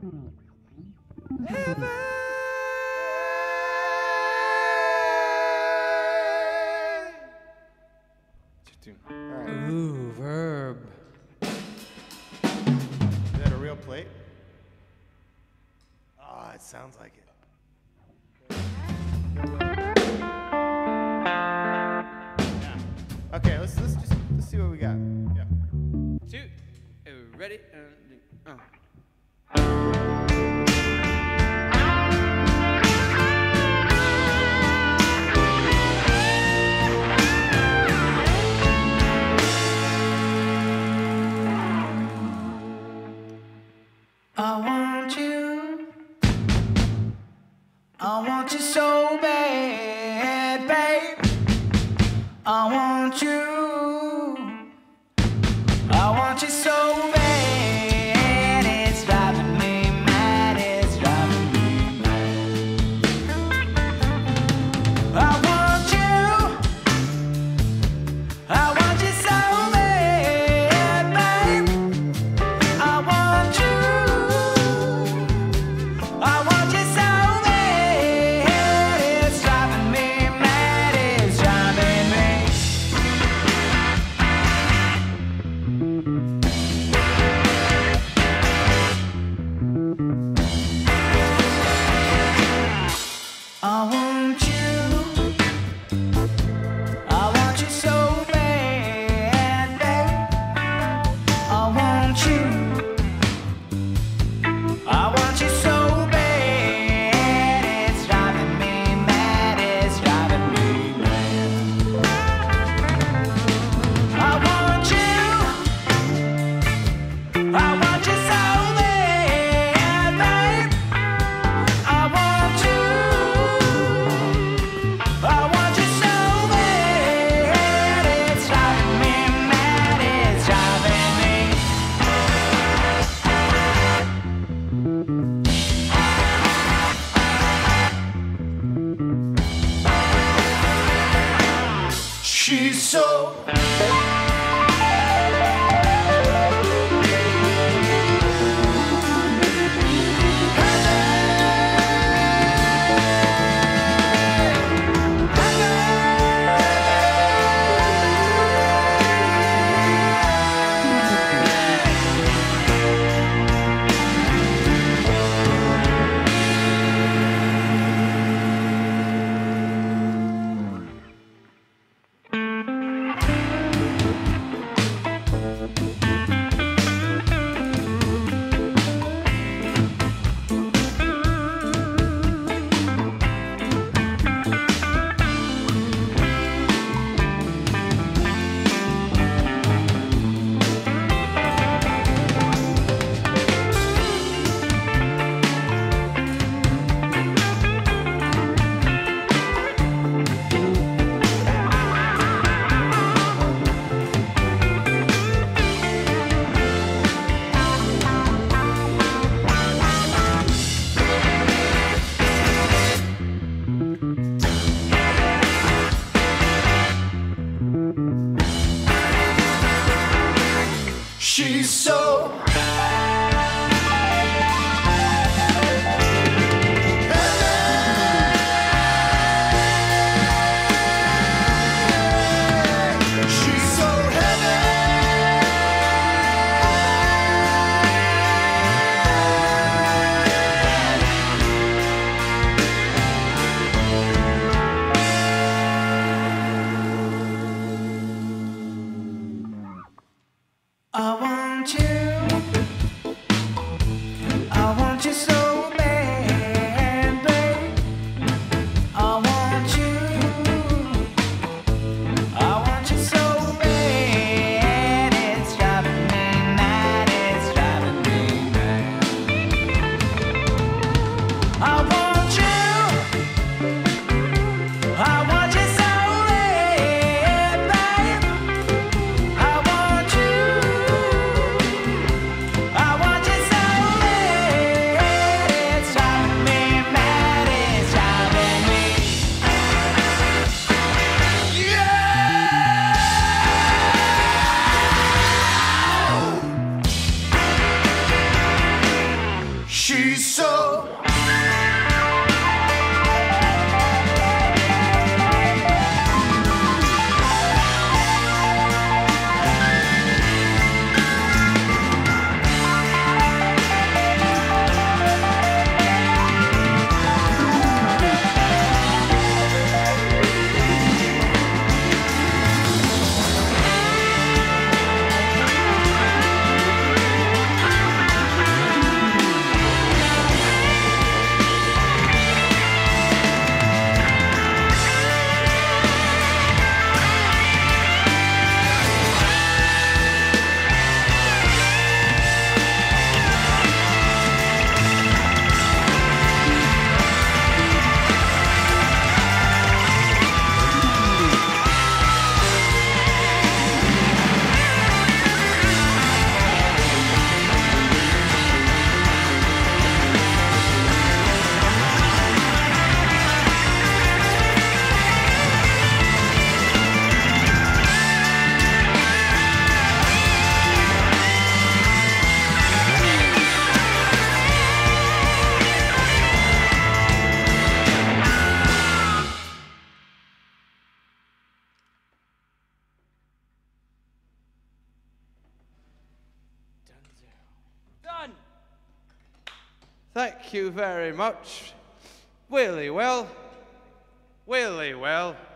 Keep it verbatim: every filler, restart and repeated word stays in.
Ooh, verb. Is that a real plate? Ah, oh, it sounds like it. Yeah. Okay, let's let's just let's see what we got. Yeah. Two, uh, ready? Uh, uh. I want you, I want you so bad, babe. I want you, I want you so bad. It's driving me mad, it's driving me mad. I want you, I want you so bad, babe. I want you. I want you so bad, it's driving me mad, it's driving me. I want you, I want you so bad, babe. I want you. I want you so bad, it's driving me mad, it's driving me mad. I want you, I want you so bad, babe. I want you, I want you so bad, it's driving me mad, it's driving me. She's so She's so she's so I want you, I want you so bad, babe. I want you, I want you so bad, it's driving me mad, it's driving me mad. I want you, I want you so bad, babe. I want you. I want you so bad. She's so Done. Thank you very much. Really well. Really well.